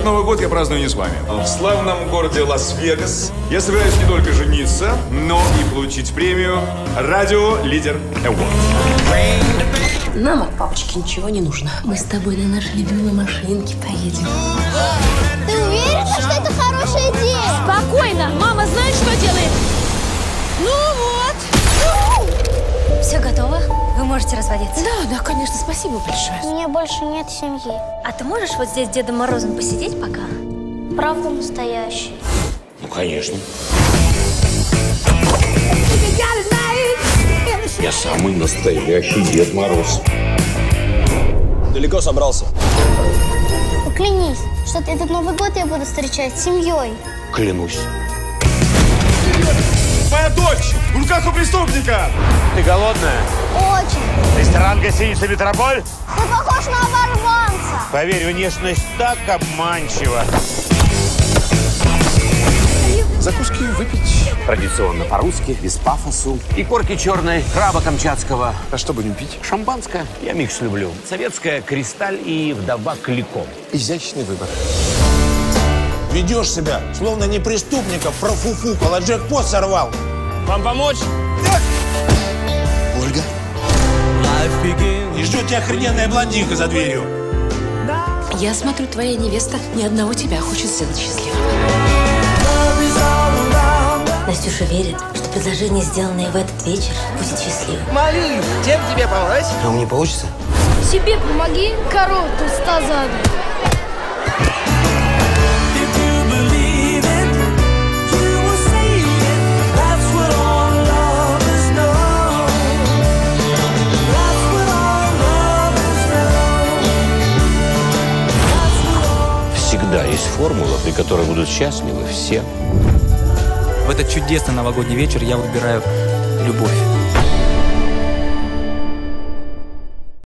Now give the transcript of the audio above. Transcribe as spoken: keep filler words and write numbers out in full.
Новый год я праздную не с вами. В славном городе Лас-Вегас я собираюсь не только жениться, но и получить премию «Радио Лидер Award». Нам от папочки ничего не нужно. Мы с тобой на нашей любимой машинке поедем. Ты уверена, что это хорошая идея? Спокойно! Мама знает, что делает! Ну вот! Все готово? Вы можете разводиться? Да, да, конечно, спасибо большое. У меня больше нет семьи. А ты можешь вот здесь с Дедом Морозом посидеть пока? Правда настоящий? Ну, конечно. Я самый настоящий Дед Мороз. Далеко собрался? Поклянись, что этот Новый год я буду встречать с семьей. Клянусь. Моя дочь в руках у преступника! Ты голодная? Очень. Ресторан гостиницы «Метрополь»? Ты похож на оборванца. Поверь, внешность так обманчива. Закуски выпить. Традиционно по-русски, без пафосу. И корки черной, краба камчатского. А что будем пить? Шампанское. Я микс люблю. Советская, кристаль и вдова кликом. Изящный выбор. Ведешь себя, словно не преступника, профуфукал, а джекпот сорвал. Вам помочь? Ольга? И ждет тебя охрененная блондинка за дверью. Я смотрю, твоя невеста ни одного тебя хочет сделать счастливым. Настюша верит, что предложение, сделанное в этот вечер, будет счастливым. Молись, чем тебе помочь? А у меня получится? Себе помоги, корову толстозадую. Всегда есть формула, при которой будут счастливы все. В этот чудесный новогодний вечер я выбираю любовь.